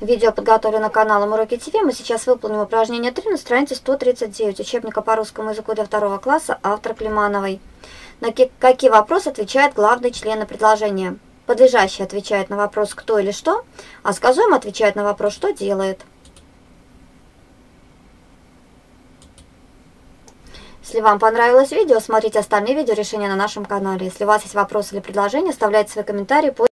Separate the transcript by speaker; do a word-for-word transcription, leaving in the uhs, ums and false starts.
Speaker 1: Видео подготовлено каналом Уроки ТВ. Мы сейчас выполним упражнение три на странице сто тридцать девять учебника по русскому языку для второго класса, автор Климановой. На какие вопросы отвечают главные члены предложения? Подлежащий отвечает на вопрос «кто» или «что», а сказуемый отвечает на вопрос «что делает». Если вам понравилось видео, смотрите остальные видеорешения на нашем канале. Если у вас есть вопросы или предложения, оставляйте свои комментарии под